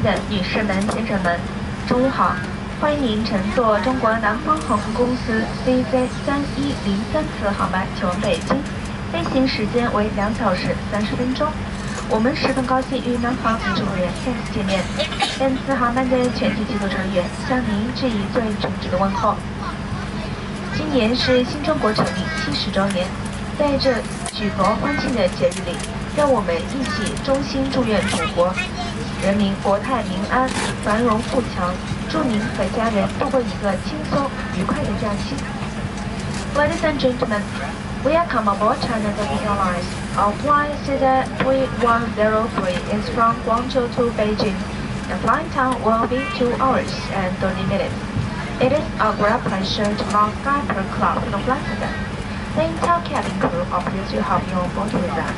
的女士们、先生们，中午好！欢迎您乘坐中国南方航空公司 CZ3103次航班前往北京，飞行时间为2小时30分钟。我们十分高兴与南航机组员再次见面。本次航班的全体机组成员向您致以最诚挚的问候。今年是新中国成立70周年，在这举国欢庆的节日里，让我们一起衷心祝愿祖国人民国泰民安、繁荣富强，祝您和家人度过一个轻松愉快的假期。Ladies and gentlemen, welcome aboard China Taipei Airlines. Our flight CZ3103 is from Guangzhou to Beijing. The flight time will be 2 hours and 30 minutes. It is our great pleasure to welcome Skyper Club in the flight today. The entire cabin crew are pleased to have you on board with us.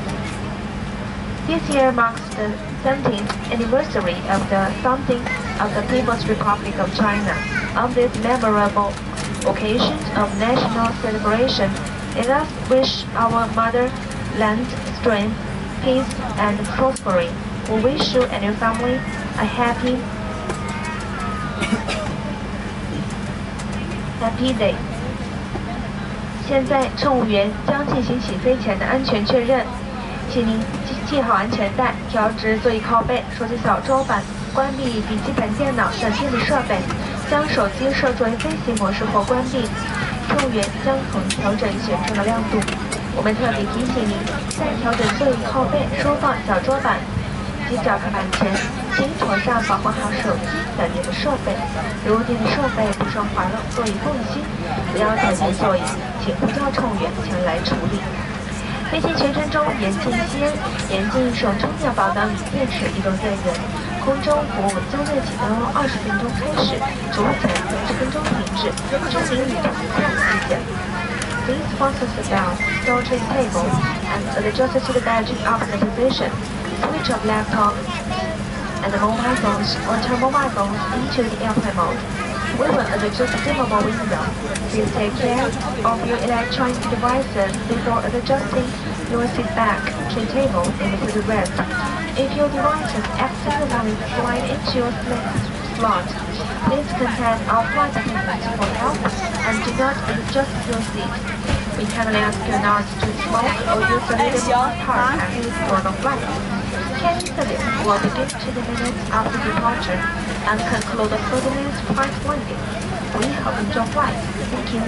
This year marks the 17th anniversary of the founding of the People's Republic of China. On this memorable occasion of national celebration, let us wish our motherland strength, peace, and prosperity. We wish you and your family a happy day. 现在，乘务员将进行起飞前的安全确认，请您系好安全带，调直座椅靠背，手机小桌板，关闭笔记本电脑等电子设备，将手机设置为飞行模式或关闭。乘务员将从调整舷窗的亮度。我们特别提醒您，在调整座椅靠背、收放小桌板及脚踏板前，请妥善保护好手机等电子设备。如电子设备不慎滑落座椅缝隙，不要踩进座椅，请呼叫乘务员前来处理。飞行全程中严禁吸烟，严禁手充电宝等与电池移动电源。空中服务将在启动20分钟开始，服务前30分钟停止，注明旅途下期见。Please fasten the belt, store tray table, and adjust to the badge after position. Switch off laptop and mobile phones or turn mobile phones into the airplane mode. We will adjust the dimmable window. Please take care of your electronic devices before adjusting your seat back, tray table, and footrest. If your devices accidentally slide into your slot, please contact our flight attendants for help and do not adjust your seat. We kindly ask you not to smoke or use the leadable part at least for the flight. Cabin service will begin 20 minutes after departure and conclude 30 minutes prior to landing. We hope you enjoy flight. Thank you.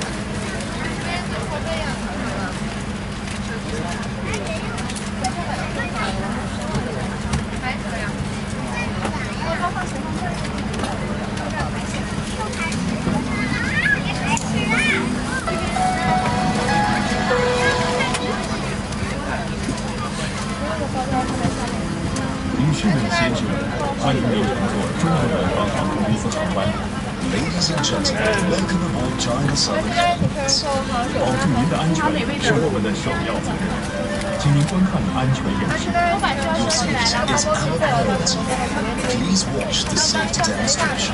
女士们、先生们，欢迎您乘坐中国南方航空公司航班。 Ladies and gentlemen, welcome aboard China Southern Airlines. 保护您的安全是我们的首要责任，请您观看安全演示。 Your safety is our priority. Please watch the safety demonstration.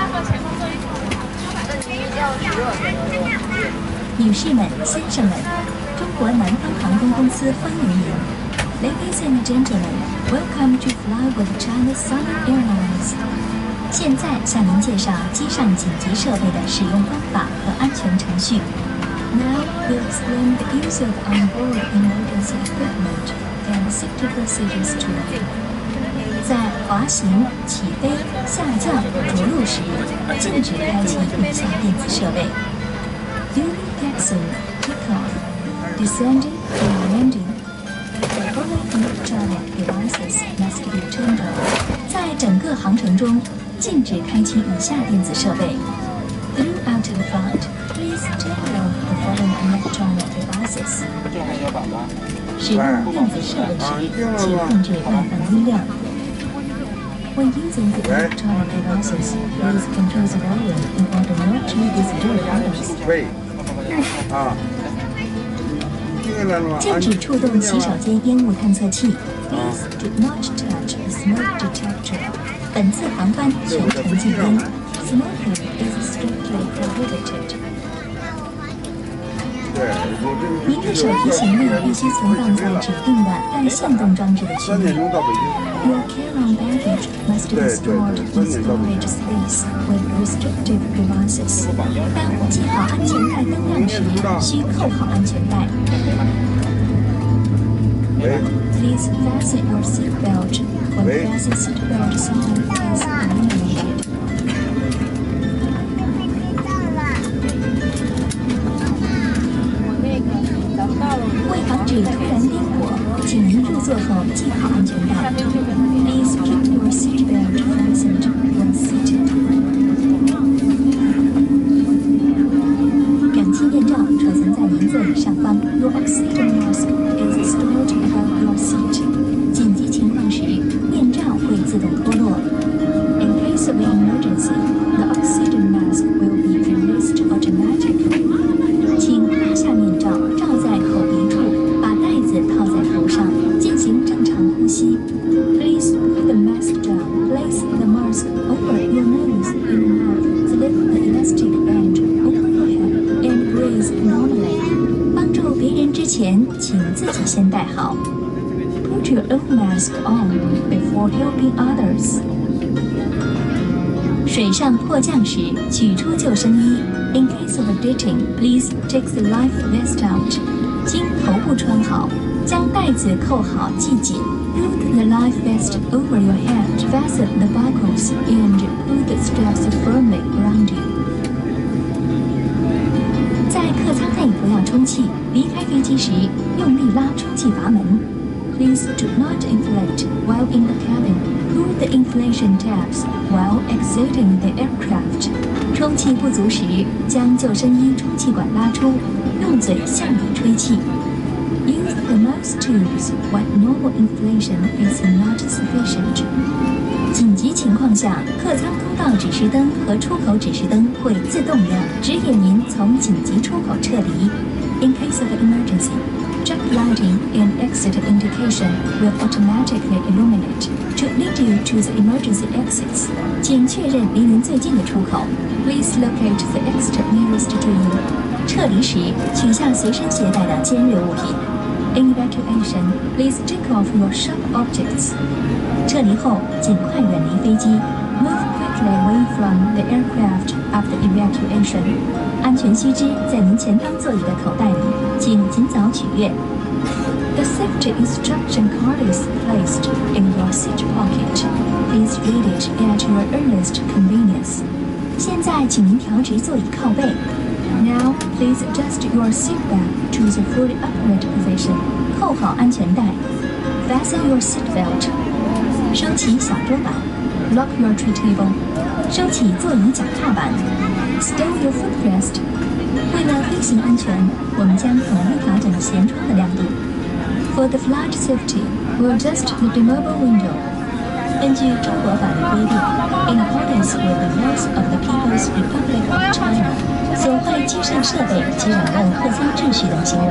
女士们、先生们，中国南方航空公司欢迎您。Ladies and gentlemen, welcome to fly with China Southern Airlines. 现在向您介绍机上紧急设备的使用方法和安全程序。Now we'll explain the use of onboard emergency equipment and safety procedures too. 在滑行、起飞、下降、着陆时，禁止开启以下电子设备。During taxiing, takeoff, descending, and landing.All electronic devices must be turned off. 在整个航程中，禁止开启以下电子设备。Throughout the flight, please turn off the following electronic devices. 使用电子设备时，请控制外放音量。When using the electronic devices, please control the volume in order not to disturb others. 禁止触动洗手间烟雾探测器。Please do not touch the smoke detector. 本次航班全程禁烟。Smoking is strictly prohibited. 您的手提行李必须存放在指定的带限动装置的区域。 Your carry-on baggage must be stored in storage space with restrictive devices. 当系好安全带灯亮时，需扣好安全带。Please fasten your seatbelt. When fasten seatbelt sign is illuminated. 为防止突然颠簸，请您入座后系好安全带。Please keep your seatbelt fastened when seated. 氧气面罩储存在您座椅上方。Your oxygen mask is stored above your seat. 紧急情况时，面罩会自动脱落。In case of an emergency, the oxygen mask will be released automatically. 请拉下面罩，罩在口鼻处，把带子套在头上，进行正常呼吸。Please put the mask down. Place the mask over your nose and mouth. Slip the elastic band over your head and breathe normally. 帮助别人之前，请自己先戴好。Put your own mask on before helping others. 水上迫降时，取出救生衣。In case of ditching, please take the life vest out. 经头部穿好，将带子扣好系紧。Put the life vest over your head. Fasten the buckles and pull the straps firmly around you. 在客舱内不要充气，离开飞机时用力拉充气阀门。Please do not inflate while in the cabin. Pull the inflation tabs while exiting the aircraft. 充气不足时，将救生衣充气管拉出，用嘴向里吹气。Use the mouth tubes when normal inflation is not sufficient. 紧急情况下，客舱通道指示灯和出口指示灯会自动亮，指引您从紧急出口撤离。In case of emergency, jump lighting and exit indication will automatically illuminate to lead you to the emergency exits. 请确认离您最近的出口。Please locate the exit nearest to you. 撤离时，取下随身携带的尖锐物品。In evacuation, please take off your sharp objects. 撤离后，尽快远离飞机。Move quickly away from the aircraft after evacuation. 安全须知在您前方座椅的口袋里，请尽早取阅。The safety instruction card is placed in your seat pocket. Please read it at your earliest convenience. 现在，请您调直座椅靠背。Now, please adjust your seat back to the fully upright position. 扣好安全带。Fasten your seat belt. 收起小桌板。Lock your tray table. 收起座椅脚踏板。Stow your footrest. 为了飞行安全，我们将统一调整舷窗的亮度。For the flight safety, we'll adjust the dimmable window. 根据中国法律规定 ，in accordance with the laws of the People's Republic of China, 损坏机上设备及扰乱客舱秩序等行为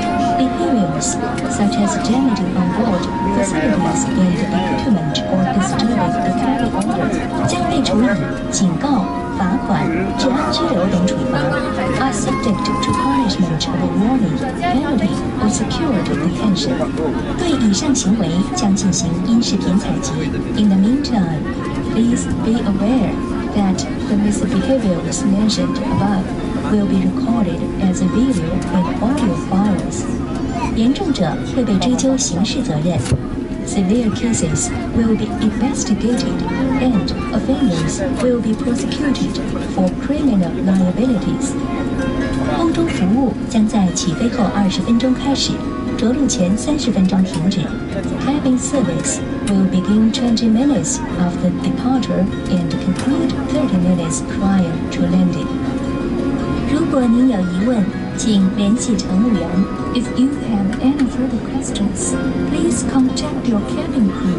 ，behaviors such as damaging on board facilities and equipment or disturbing the cabin order 将被处以警告、罚款、治安拘留等处罚 ，are subject to punishment of warning, penalty, or secured detention. 对以上行为将进行因视频采集。In the meantime, please be aware that the misbehaviors mentioned above will be recorded as a video and audio files. 严重者会被追究刑事责任。Severe cases will be investigated and offenders will be prosecuted for criminal liabilities. 空中服务将在起飞后20分钟开始，着陆前30分钟停止。Cabin service will begin 20 minutes after departure and conclude 30 minutes prior to landing. 如果您有疑问，请联系乘务员。If you have any further questions, please contact your cabin crew.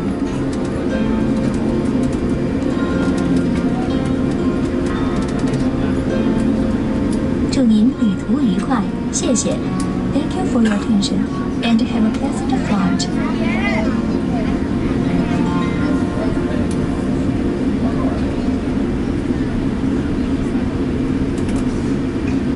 祝您旅途愉快，谢谢。Thank you for your attention and have a pleasant